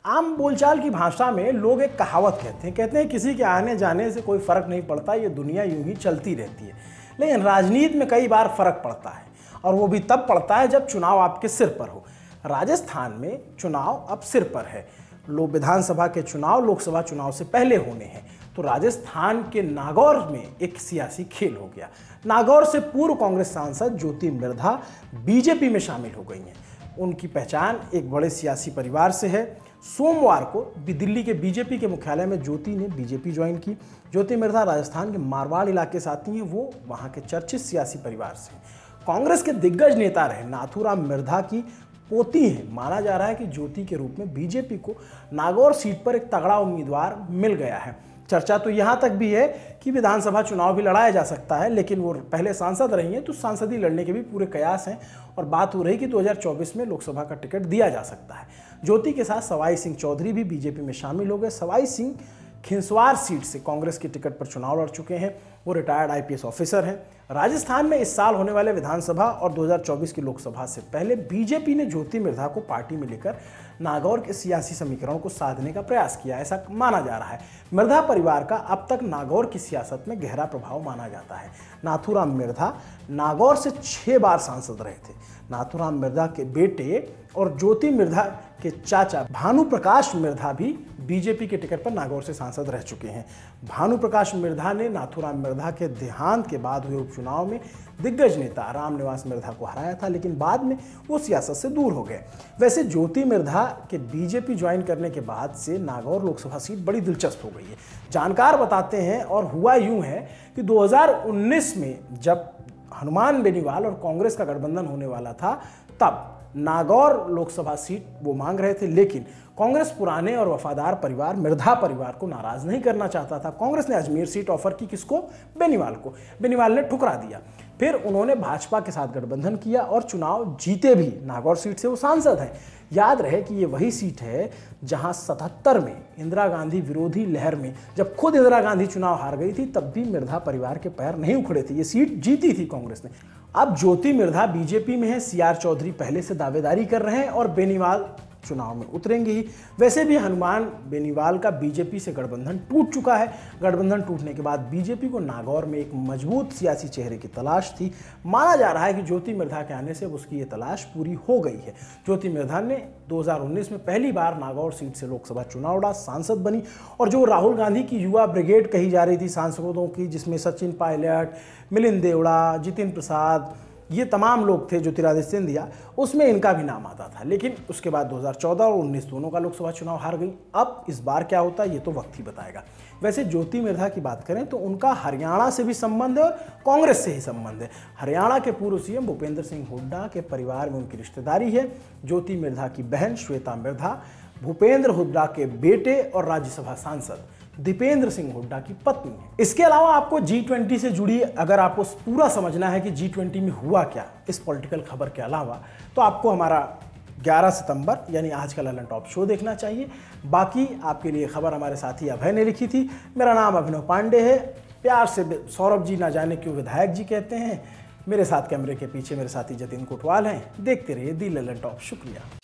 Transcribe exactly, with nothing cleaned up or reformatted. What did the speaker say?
आम बोलचाल की भाषा में लोग एक कहावत कहते हैं कहते हैं किसी के आने जाने से कोई फर्क नहीं पड़ता, ये दुनिया यूं ही चलती रहती है। लेकिन राजनीति में कई बार फर्क पड़ता है और वो भी तब पड़ता है जब चुनाव आपके सिर पर हो। राजस्थान में चुनाव अब सिर पर है। लोक विधानसभा के चुनाव लोकसभा चुनाव से पहले होने हैं, तो राजस्थान के नागौर में एक सियासी खेल हो गया। नागौर से पूर्व कांग्रेस सांसद ज्योति मिर्धा बीजेपी में शामिल हो गई हैं। उनकी पहचान एक बड़े सियासी परिवार से है। सोमवार को दिल्ली के बीजेपी के मुख्यालय में ज्योति ने बीजेपी ज्वाइन की। ज्योति मिर्धा राजस्थान के मारवाड़ इलाके से आती हैं, वो वहाँ के चर्चित सियासी परिवार से हैं। कांग्रेस के दिग्गज नेता रहे नाथूराम मिर्धा की पोती हैं। माना जा रहा है कि ज्योति के रूप में बीजेपी को नागौर सीट पर एक तगड़ा उम्मीदवार मिल गया है। चर्चा तो यहाँ तक भी है कि विधानसभा चुनाव भी लड़ाया जा सकता है, लेकिन वो पहले सांसद रही हैं तो सांसदी लड़ने के भी पूरे कयास हैं और बात हो रही कि दो हज़ार चौबीस में लोकसभा का टिकट दिया जा सकता है। ज्योति के साथ सवाई सिंह चौधरी भी बीजेपी में शामिल हो गए। सवाई सिंह खिंसवार सीट से कांग्रेस की टिकट पर चुनाव लड़ चुके हैं। वो रिटायर्ड आईपीएस ऑफिसर हैं। राजस्थान में इस साल होने वाले विधानसभा और दो हज़ार चौबीस की लोकसभा से पहले बीजेपी ने ज्योति मिर्धा को पार्टी में लेकर नागौर के सियासी समीकरण को साधने का प्रयास किया, ऐसा माना जा रहा है। मिर्धा परिवार का अब तक नागौर की सियासत में गहरा प्रभाव माना जाता है। नाथूराम मिर्धा नागौर से छह बार सांसद रहे थे। नाथूराम मिर्धा के बेटे और ज्योति मिर्धा के चाचा भानु प्रकाश मिर्धा भी बीजेपी के टिकट पर नागौर से सांसद रह चुके हैं। भानु प्रकाश मिर्धा ने नाथूराम मिर्धा के देहांत के बाद हुए उपचुनाव में दिग्गज नेता रामनिवास मिर्धा को हराया था, लेकिन बाद में वो सियासत से दूर हो गए। वैसे ज्योति मिर्धा के बीजेपी ज्वाइन करने के बाद से नागौर लोकसभा सीट बड़ी दिलचस्प हो गई है। जानकार बताते हैं और हुआ यूं है कि दो हज़ार उन्नीस में जब हनुमान बेनीवाल और कांग्रेस का गठबंधन होने वाला था, तब नागौर लोकसभा सीट वो मांग रहे थे, लेकिन कांग्रेस पुराने और वफादार परिवार मिर्धा परिवार को नाराज नहीं करना चाहता था। कांग्रेस ने अजमेर सीट ऑफर की, किसको? बेनीवाल को। बेनीवाल ने ठुकरा दिया। फिर उन्होंने भाजपा के साथ गठबंधन किया और चुनाव जीते भी। नागौर सीट से वो सांसद हैं। याद रहे कि ये वही सीट है जहां सतहत्तर में इंदिरा गांधी विरोधी लहर में जब खुद इंदिरा गांधी चुनाव हार गई थी, तब भी मिर्धा परिवार के पैर नहीं उखड़े थे। ये सीट जीती थी कांग्रेस ने। अब ज्योति मिर्धा बीजेपी में है। सीआर चौधरी पहले से दावेदारी कर रहे हैं और बेनीवाल चुनाव में उतरेंगे ही। वैसे भी हनुमान बेनीवाल का बीजेपी से गठबंधन टूट चुका है। गठबंधन टूटने के बाद बीजेपी को नागौर में एक मजबूत सियासी चेहरे की तलाश थी। माना जा रहा है कि ज्योति मिर्धा के आने से उसकी ये तलाश पूरी हो गई है। ज्योति मिर्धा ने दो हज़ार उन्नीस में पहली बार नागौर सीट से लोकसभा चुनाव लड़ा, सांसद बनी और जो राहुल गांधी की युवा ब्रिगेड कही जा रही थी सांसदों की, जिसमें सचिन पायलट, मिलिंद देवड़ा, जितिन प्रसाद, ये तमाम लोग थे, ज्योतिरादित्य सिंधिया, उसमें इनका भी नाम आता था। लेकिन उसके बाद दो हज़ार चौदह और उन्नीस दोनों का लोकसभा चुनाव हार गई। अब इस बार क्या होता है ये तो वक्त ही बताएगा। वैसे ज्योति मिर्धा की बात करें तो उनका हरियाणा से भी संबंध है और कांग्रेस से ही संबंध है। हरियाणा के पूर्व सीएम भूपेंद्र सिंह हुड्डा के परिवार में उनकी रिश्तेदारी है। ज्योति मिर्धा की बहन श्वेता मिर्धा भूपेंद्र हुड्डा के बेटे और राज्यसभा सांसद दीपेंद्र सिंह हुड्डा की पत्नी है। इसके अलावा आपको जी ट्वेंटी से जुड़ी अगर आपको पूरा समझना है कि जी ट्वेंटी में हुआ क्या इस पॉलिटिकल खबर के अलावा, तो आपको हमारा ग्यारह सितंबर यानी आज का ललन टॉप शो देखना चाहिए। बाकी आपके लिए खबर हमारे साथी अभय ने लिखी थी। मेरा नाम अभिनव पांडे है। प्यार से सौरभ जी ना जाने क्यों विधायक जी कहते हैं। मेरे साथ कैमरे के पीछे मेरे साथी जतिन कोटवाल हैं। देखते रहिए दी ललन टॉप। शुक्रिया।